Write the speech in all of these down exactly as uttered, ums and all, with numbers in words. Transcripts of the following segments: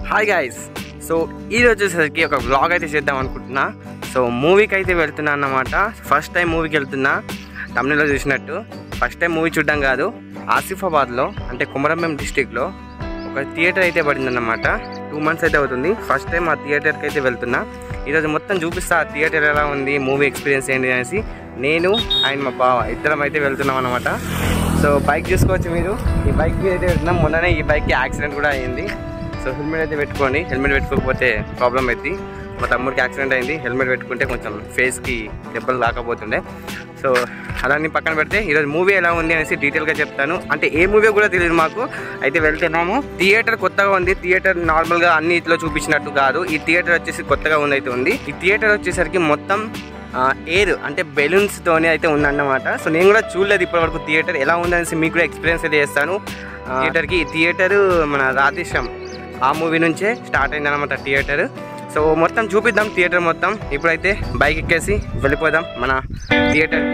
Hi guys, so ఈరోజు వచ్చేసరికి ఒక వ్లాగ్ అయితే చేద్దాం అనుకుంటున్నా. సో మూవీకి అయితే వెళ్తున్నా అన్నమాట. ఫస్ట్ టైం మూవీకి వెళ్తున్నా. తమిళలో చూసినట్టు ఫస్ట్ టైం మూవీ చూడడం కాదు, ఆసిఫాబాద్లో అంటే కొమరంభీం డిస్టిక్లో ఒక థియేటర్ అయితే పడిందన్నమాట. టూ మంత్స్ అయితే అవుతుంది. ఫస్ట్ టైం ఆ థియేటర్కి అయితే వెళ్తున్నా. ఈరోజు మొత్తం చూపిస్తా ఆ థియేటర్ ఎలా ఉంది, మూవీ ఎక్స్పీరియన్స్ ఏంటి అనేసి. నేను అండ్ మా బావ ఇద్దరం అయితే వెళ్తున్నాం అన్నమాట. సో బైక్ చూసుకోవచ్చు మీరు. ఈ బైక్ అయితే వెళ్తున్నాం. మొన్ననే ఈ బైక్కి యాక్సిడెంట్ కూడా అయింది. సో హెల్మెట్ అయితే పెట్టుకోండి. హెల్మెట్ పెట్టుకోకపోతే ప్రాబ్లం అవుతుంది. మా తమ్ముడికి యాక్సిడెంట్ అయింది. హెల్మెట్ పెట్టుకుంటే కొంచెం ఫేస్కి దెబ్బలు రాకపోతుండే. సో అలాన్ని పక్కన పెడితే ఈరోజు మూవీ ఎలా ఉంది అనేసి డీటెయిల్గా చెప్తాను. అంటే ఏ మూవీ కూడా తెలియదు మాకు. అయితే వెళ్తున్నాము. థియేటర్ కొత్తగా ఉంది. థియేటర్ నార్మల్గా అన్ని ఇట్లా చూపించినట్టు కాదు. ఈ థియేటర్ వచ్చేసి కొత్తగా ఉంది అయితే ఉంది. ఈ థియేటర్ వచ్చేసరికి మొత్తం ఎయిర్ అంటే బెలూన్స్తోనే అయితే ఉందన్నమాట. సో నేను కూడా చూడలేదు ఇప్పటివరకు థియేటర్ ఎలా ఉందనేసి మీకు కూడా ఎక్స్పీరియన్స్ అయితే చేస్తాను. థియేటర్కి ఈ థియేటరు మన 𝗧𝗵𝗹𝗲 ఆ మూవీ నుంచే స్టార్ట్ అయిందన్నమాట థియేటర్. సో మొత్తం చూపిద్దాం థియేటర్ మొత్తం. ఇప్పుడైతే బైక్ ఎక్కేసి వెళ్ళిపోదాం మన థియేటర్కి.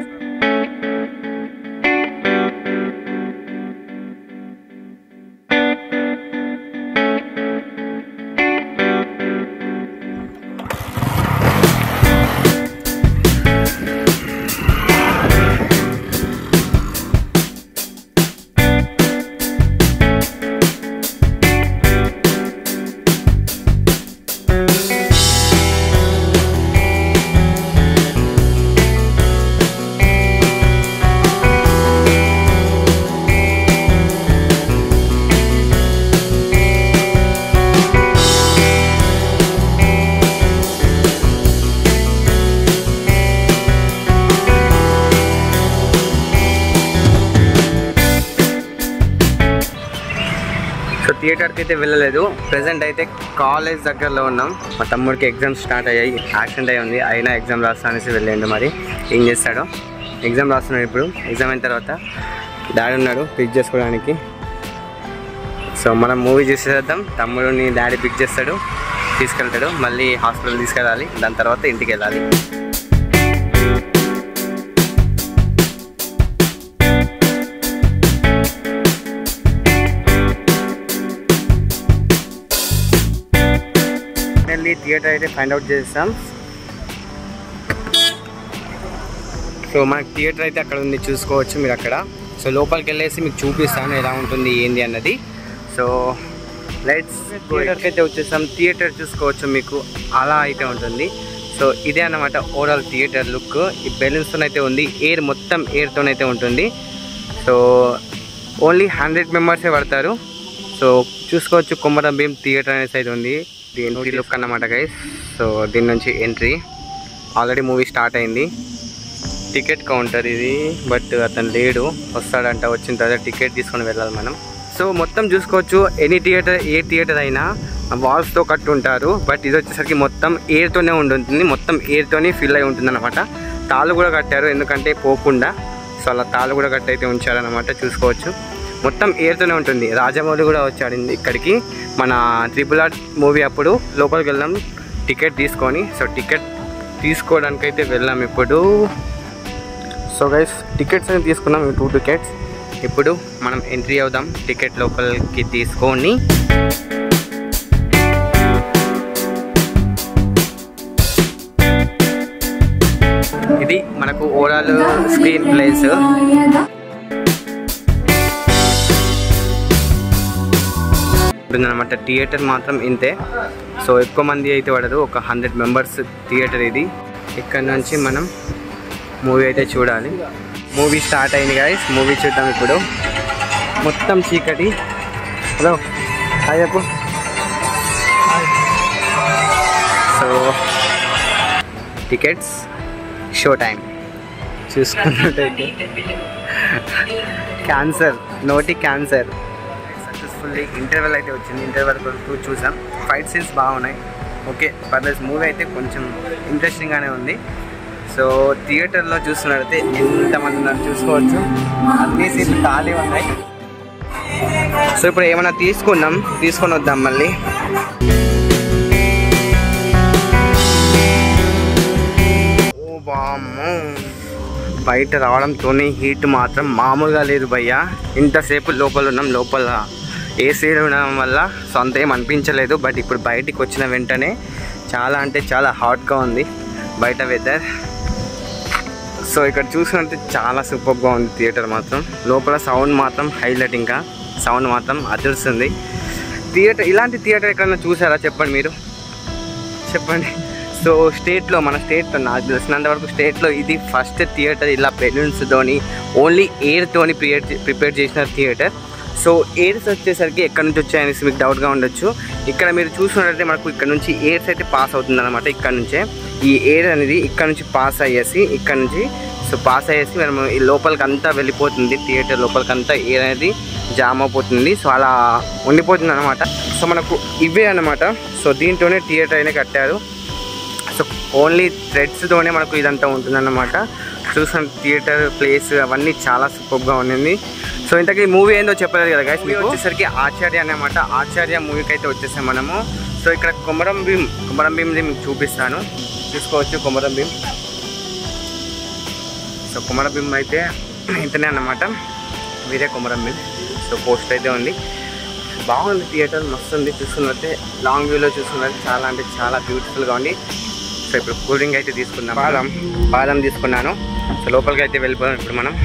సో థియేటర్కి అయితే వెళ్ళలేదు. ప్రెసెంట్ అయితే కాలేజ్ దగ్గరలో ఉన్నాం. మా తమ్ముడికి ఎగ్జామ్స్ స్టార్ట్ అయ్యాయి. యాక్సిడెంట్ అయ్యి ఉంది. అయినా ఎగ్జామ్ రాస్తా అనేసి వెళ్ళండి. మరి ఏం చేస్తాడో. ఎగ్జామ్ రాస్తున్నాడు. ఇప్పుడు ఎగ్జామ్ అయిన తర్వాత డాడీ ఉన్నాడు పిక్ చేసుకోవడానికి. సో మనం మూవీ చూసేద్దాం. తమ్ముడిని డాడీ పిక్ చేస్తాడు, తీసుకెళ్తాడు. మళ్ళీ హాస్పిటల్ తీసుకెళ్ళాలి. దాని తర్వాత ఇంటికి వెళ్ళాలి. థియేటర్ అయితే ఫైండ్ అవుట్ చేస్తాం. సో మనకి థియేటర్ అయితే అక్కడ ఉంది, చూసుకోవచ్చు మీరు అక్కడ. సో లోపలికి వెళ్ళేసి మీకు చూపిస్తాను ఎలా ఉంటుంది ఏంది అన్నది. సో లైట్స్ థియేటర్కి అయితే వచ్చేస్తాం. థియేటర్ చూసుకోవచ్చు మీకు అలా అయితే ఉంటుంది. సో ఇదే అన్నమాట ఓవరాల్ థియేటర్ లుక్. ఈ బెలూన్స్తో అయితే ఉంది. ఎయిర్ మొత్తం ఎయిర్తోనైతే ఉంటుంది. సో ఓన్లీ హండ్రెడ్ మెంబర్సే పడతారు. సో చూసుకోవచ్చు కొమరంభీం థియేటర్ అనేసి అయితే ఉంది. ఎంట్రీ లుక్ అన్నమాట గైస్. సో దీని నుంచి ఎంట్రీ. ఆల్రెడీ మూవీ స్టార్ట్ అయింది. టికెట్ కౌంటర్ ఇది, బట్ అతను లేడు. వస్తాడంట. వచ్చిన తర్వాత టికెట్ తీసుకొని వెళ్ళాలి మనం. సో మొత్తం చూసుకోవచ్చు. ఎనీ థియేటర్ ఏ థియేటర్ అయినా వాల్స్తో కట్టు ఉంటారు. బట్ ఇది వచ్చేసరికి మొత్తం ఎయిర్తోనే ఉంటుంది. మొత్తం ఎయిర్తోనే ఫిల్ అయి ఉంటుంది అనమాట. తాళ్ళు కూడా కట్టారు ఎందుకంటే పోకుండా. సో అలా తాళ్ళు కూడా కట్టి అయితే ఉంచారనమాట. చూసుకోవచ్చు మొత్తం ఎయిర్తోనే ఉంటుంది. రాజమౌళి కూడా వచ్చాడు ఇక్కడికి మన త్రిబుల్ ఆర్ మూవీ అప్పుడు. లోపలికి వెళ్ళాం టికెట్ తీసుకొని. సో టికెట్ తీసుకోవడానికి అయితే వెళ్ళాం ఇప్పుడు. సో గైస్ టికెట్స్ అని తీసుకున్నాం, టూ టికెట్స్. ఇప్పుడు మనం ఎంట్రీ అవుదాం టికెట్ లోపలికి తీసుకొని. ఇది మనకు ఓవరాల్ స్క్రీన్ ప్లేస్. అనమాట థియేటర్ మాత్రం ఇంతే. సో ఎక్కువ మంది అయితే పడరు. ఒక హండ్రెడ్ మెంబర్స్ థియేటర్ ఇది. ఇక్కడ నుంచి మనం మూవీ అయితే చూడాలి. మూవీ స్టార్ట్ అయింది గైస్. మూవీ చూద్దాం ఇప్పుడు. మొత్తం చీకటి. హలో హాయ్ చెప్పు. సో టికెట్స్ షో టైం చూసుకున్నట్టయితే క్యాన్సర్, నోటి క్యాన్సర్. సక్సెస్ఫుల్లీ ఇంటర్వెల్ అయితే వచ్చింది. ఇంటర్వెల్ వరకు చూసాం. ఫైట్ సీన్స్ బాగున్నాయి. ఓకే పర్లేదు. మూవీ అయితే కొంచెం ఇంట్రెస్టింగ్గానే ఉంది. సో థియేటర్లో చూస్తున్నట్టయితే ఎంతమంది ఉన్నారు చూసుకోవచ్చు. అన్ని సీట్లు ఖాళీ ఉన్నాయి. సో ఇప్పుడు ఏమైనా తీసుకున్నాం, తీసుకొని వద్దాం మళ్ళీ. ఓ బామ్మో, బయట రావడంతోనే హీట్ మాత్రం మామూలుగా లేదు భయ్యా. ఇంతసేపు లోపల ఉన్నాం. లోపల ఏసీలో ఉండడం వల్ల సొంత ఏం అనిపించలేదు. బట్ ఇప్పుడు బయటికి వచ్చిన వెంటనే చాలా అంటే చాలా హాట్గా ఉంది బయట వెదర్. సో ఇక్కడ చూసినట్టు చాలా సూపర్గా ఉంది థియేటర్ మాత్రం. లోపల సౌండ్ మాత్రం హైలైట్, ఇంకా సౌండ్ మాత్రం అదురుస్తుంది. థియేటర్ ఇలాంటి థియేటర్ ఎక్కడన్నా చూసారా చెప్పండి, మీరు చెప్పండి. సో స్టేట్లో మన స్టేట్లో నాకు తెలిసినంత వరకు స్టేట్లో ఇది ఫస్ట్ థియేటర్ ఇలా బెలూన్స్తోని ఓన్లీ ఎయిర్తోని ప్రిపేర్ ప్రిపేర్ చేసిన థియేటర్. సో ఎయిర్స్ వచ్చేసరికి ఎక్కడి నుంచి వచ్చాయనేసి మీకు డౌట్గా ఉండొచ్చు. ఇక్కడ మీరు చూసినట్లయితే మనకు ఇక్కడ నుంచి ఎయిర్స్ అయితే పాస్ అవుతుంది అనమాట. ఇక్కడ నుంచే ఈ ఎయిర్ అనేది ఇక్కడ నుంచి పాస్ అయ్యేసి ఇక్కడ నుంచి సో పాస్ అయ్యేసి మనం ఈ లోపలికి అంతా వెళ్ళిపోతుంది. థియేటర్ లోపలికి అంతా ఎయిర్ అనేది జామ్ అయిపోతుంది. సో అలా ఉండిపోతుంది అనమాట. సో మనకు ఇవే అనమాట. సో దీంతోనే థియేటర్ అయినా కట్టారు. సో ఓన్లీ థ్రెడ్స్తోనే మనకు ఇదంతా ఉంటుందన్నమాట. చూసిన థియేటర్ ప్లేస్ అవన్నీ చాలా సూపర్గా ఉండింది. సో ఇంతకీ మూవీ ఏందో చెప్పలేదు కదా గైస్. మీకు వచ్చేసరికి ఆచార్య అన్నమాట. ఆచార్య మూవీకి అయితే వచ్చేసాం మనము. సో ఇక్కడ కొమరం భీం కొమరం భీమ్ది మీకు చూపిస్తాను, చూసుకోవచ్చు కొమరం భీం. సో కొమరం భీం అయితే ఇంతనే అన్నమాట, వీరే కొమరం భీం. సో పోస్ట్ అయితే ఉంది, బాగుంది థియేటర్, మస్తు ఉంది. చూసుకున్నట్టే లాంగ్ వ్యూలో చూసుకున్నట్టు చాలా అంటే చాలా బ్యూటిఫుల్గా ఉంది. సో ఇప్పుడు కూల్ డ్రింక్ అయితే తీసుకున్నాం, బాదం బాదం తీసుకున్నాను. సో లోపలికి అయితే వెళ్ళిపోయాం ఇప్పుడు మనం.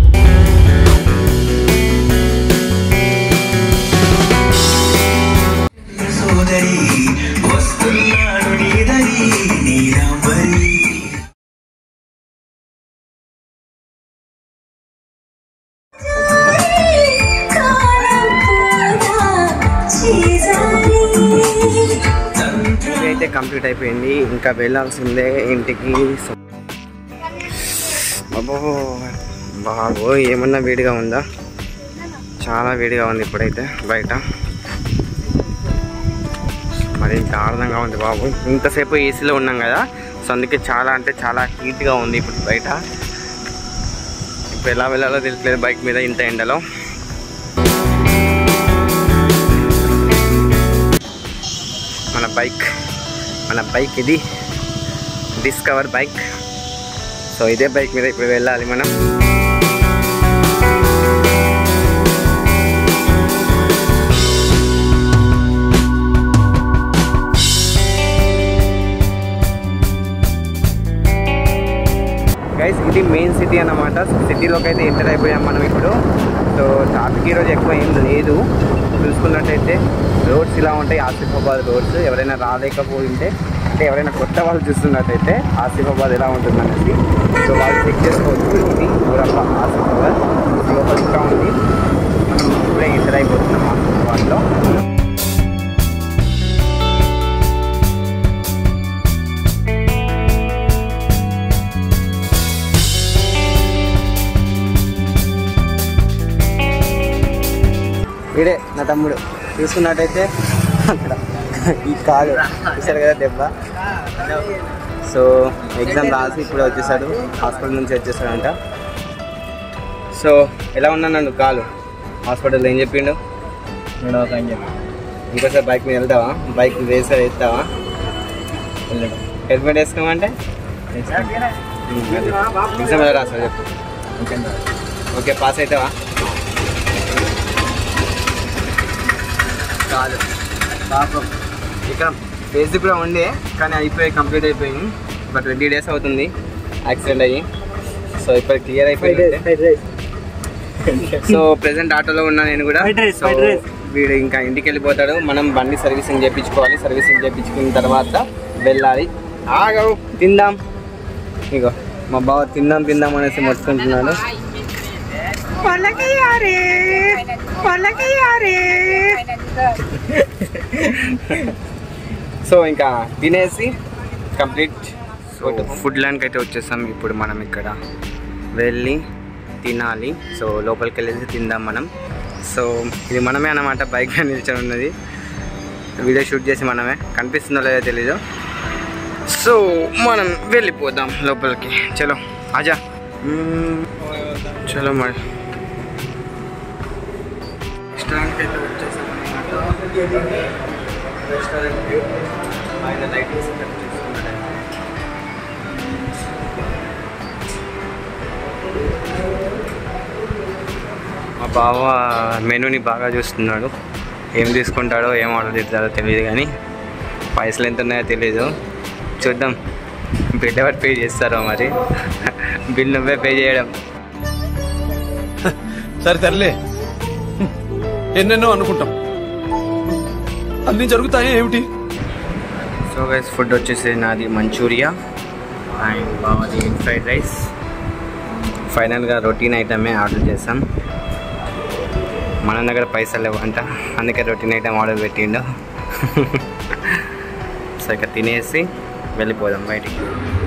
అయితే కంప్లీట్ అయిపోయింది, ఇంకా వెళ్ళాల్సిందే ఇంటికి. బాబో బాబో ఏమన్నా వేడిగా ఉందా? చాలా వేడిగా ఉంది ఇప్పుడైతే బయట, మరి ఇంకా ఆనందంగా ఉంది బాబు. ఇంతసేపు ఏసీలో ఉన్నాం కదా, సో అందుకే చాలా అంటే చాలా హీట్గా ఉంది ఇప్పుడు బయట. ఇప్పుడు ఎలా వెళ్ళాలో తెలియట్లేదు బైక్ మీద ఇంత ఎండలో. మన బైక్ మన బైక్ ఇది డిస్కవర్ బైక్. సో ఇదే బైక్ మీద ఇప్పుడు వెళ్ళాలి మనం. గైస్ ఇది మెయిన్ సిటీ అన్నమాట. సో సిటీలోకి అయితే ఎంటర్ అయిపోయాం మనం ఇప్పుడు. సో ట్రాఫిక్ ఈరోజు ఎక్కువ ఏం లేదు. చూసుకున్నట్టయితే రోడ్స్ ఇలా ఉంటాయి, ఆసిఫాబాద్ రోడ్స్. ఎవరైనా రాలేకపోయింటే అంటే ఎవరైనా కొత్త వాళ్ళు చూస్తున్నట్టయితే ఆసిఫాబాద్ ఎలా ఉంటుంది అనేసి సో వాళ్ళు చెక్ చేసుకోవచ్చు. ఇది ఊరప్ప ఆసిఫాబాద్ లోపల ఇంకా ఉంది. ఇప్పుడే ఎంటర్ అయిపోతున్నాం ఆసిఫాబాద్లో. ఇడే నా తమ్ముడు చూసుకున్నట్టయితే అక్కడ ఈ కాలు చూసారు కదా దెబ్బ. సో ఎగ్జామ్ రాసి ఇప్పుడు వచ్చేసాడు, హాస్పిటల్ నుంచి వచ్చేసాడంట. సో ఎలా ఉన్నా నన్ను కాలు హాస్పిటల్లో ఏం చెప్పిండు? ఇంకోసారి బైక్ మీద వెళ్తావా? బైక్ రేస్ వేస్తావా? హెల్మెట్ వేసుకోమంటే ఎగ్జామ్ ఎలా రాస్తావు చెప్పు? ఓకే పాస్ అవుతావా? కాదు పాపం ఇక్కడ బేసిక్ కూడా ఉండే కానీ అయిపోయి కంప్లీట్ అయిపోయింది. బట్ ట్వంటీ డేస్ అవుతుంది యాక్సిడెంట్ అయ్యి. సో ఇప్పుడు క్లియర్ అయిపోయింది. సో ప్రెసెంట్ ఆటోలో ఉన్నా నేను కూడా. సో వీడు ఇంకా ఇంటికి వెళ్ళిపోతాడు, మనం బండి సర్వీసింగ్ చేయించుకోవాలి. సర్వీసింగ్ చేయించుకున్న తర్వాత వెళ్ళాలి. ఆగవు తిందాం, ఇగో మా బావ తిందాం తిందాం అనేసి మొత్తుకుంటున్నాడు. సో ఇంకా తినేసి కంప్లీట్ ఫుడ్ ల్యాండ్కి అయితే వచ్చేసాం ఇప్పుడు మనం. ఇక్కడ వెళ్ళి తినాలి. సో లోపలికి వెళ్ళేసి తిందాం మనం. సో ఇది మనమే అన్నమాట, బైక్ మీద నిల్చొని ఉన్నది. వీడియో షూట్ చేసి మనమే, కనిపిస్తుందో లేదో తెలీదు. సో మనం వెళ్ళిపోదాం లోపలికి. చలో ఆజా, చలో మరి రెస్టారెంట్కి అయితే వచ్చేసాం అన్నమాట. రెస్టారెంట్ వ్యూ ఆయన లైటింగ్స్ చూసుకున్నాడు. మా బావ మెనూని బాగా చూస్తున్నాడు. ఏం తీసుకుంటాడో ఏం ఆర్డర్ చేస్తాడో తెలియదు, కానీ పైసలు ఎంత ఉన్నాయో తెలీదు. చూద్దాం బిల్ ఎవరు పే చేస్తారో మరి. బిల్ నువ్వే పే చేయడం. సరే తరలే, ఎన్నెన్నో అనుకుంటాం, అన్నీ జరుగుతాయి ఏమిటి. సో గైస్ ఫుడ్ వచ్చేసి నాది మంచూరియా అండ్ బావది ఎగ్ ఫ్రైడ్ రైస్. ఫైనల్గా రొటీన్ ఐటమే ఆర్డర్ చేసాం. మన దగ్గర పైసలు లేవు అంట, అందుకే రొటీన్ ఐటమ్ ఆర్డర్ పెట్టిండు. సో ఇక తినేసి వెళ్ళిపోదాం బయటికి.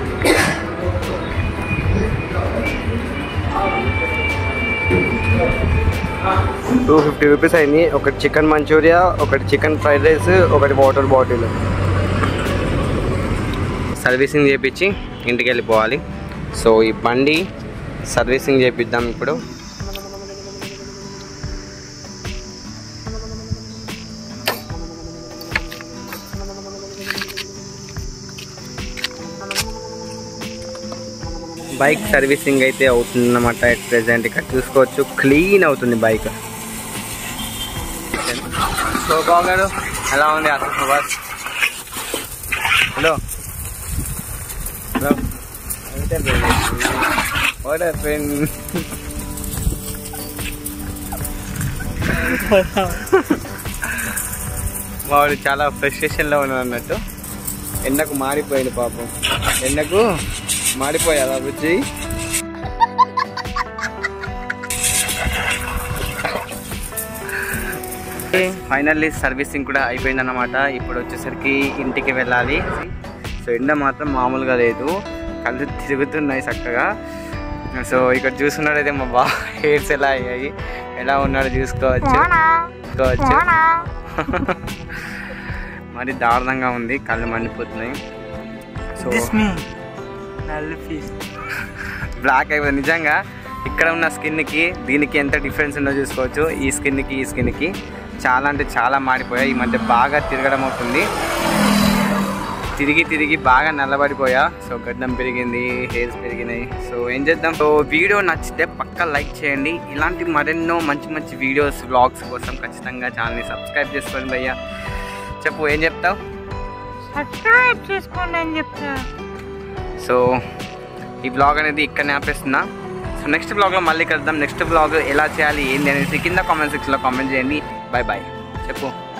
టూ ఫిఫ్టీ రూపీస్ అయింది. ఒకటి చికెన్ మంచూరియా, ఒకటి చికెన్ ఫ్రైడ్ రైస్, ఒకటి వాటర్ బాటిల్. సర్వీసింగ్ చేయించి ఇంటికి వెళ్ళిపోవాలి. సో ఈ బండి సర్వీసింగ్ చేపిద్దాం ఇప్పుడు. బైక్ సర్వీసింగ్ అయితే అవుతుందన్నమాట. ఎట్ ప్రెజెంట్ ఇక్కడ చూసుకోవచ్చు, క్లీన్ అవుతుంది బైక్. సో బాగారు ఎలా ఉంది Asifabad? Hello hello what happen? వాడు చాలా ఫ్రస్ట్రేషన్లో ఉన్నాడు అన్నట్టు. ఎండకు మాడిపోయింది పాపం, ఎండకు మాడిపోయాదా బుజ్జి? ఫైనల్లీ సర్వీసింగ్ కూడా అయిపోయిందన్నమాట. ఇప్పుడు వచ్చేసరికి ఇంటికి వెళ్ళాలి. సో ఎండ మాత్రం మామూలుగా లేదు, కళ్ళు తిరుగుతున్నాయి చక్కగా. సో ఇక్కడ చూసుకున్నాడైతే మా బా హెయిర్స్ ఎలా అయ్యాయి, ఎలా ఉన్నాడో చూసుకోవచ్చు చూసుకోవచ్చు మరి దారుణంగా ఉంది, కళ్ళు మండిపోతున్నాయి. సో బ్లాక్ అయిపోయింది నిజంగా. ఇక్కడ ఉన్న స్కిన్కి దీనికి ఎంత డిఫరెన్స్ ఉందో చూసుకోవచ్చు. ఈ స్కిన్కి ఈ స్కిన్కి చాలా అంటే చాలా మాడిపోయా. ఈ మధ్య బాగా తిరగడం అవుతుంది, తిరిగి తిరిగి బాగా నల్లబడిపోయా. సో గడ్డం పెరిగింది, హెయిర్స్ పెరిగినాయి. సో ఏం చేద్దాం. సో వీడియో నచ్చితే పక్కా లైక్ చేయండి. ఇలాంటి మరెన్నో మంచి మంచి వీడియోస్ వ్లాగ్స్ కోసం ఖచ్చితంగా ఛానల్ని సబ్స్క్రైబ్ చేసుకోండి భయ్యా. చెప్పు ఏం చెప్తావు? సబ్స్క్రైబ్ చేసుకోండి అని చెప్తా. సో ఈ బ్లాగ్ అనేది ఇక్కడనే ఆపేస్తున్నా. సో నెక్స్ట్ బ్లాగ్లో మళ్ళీ కలుద్దాం. నెక్స్ట్ బ్లాగ్ ఎలా చేయాలి ఏంటి అనేసి కింద కామెంట్ సెక్షన్లో కామెంట్ చేయండి. బాయ్ బాయ్ చెప్పు.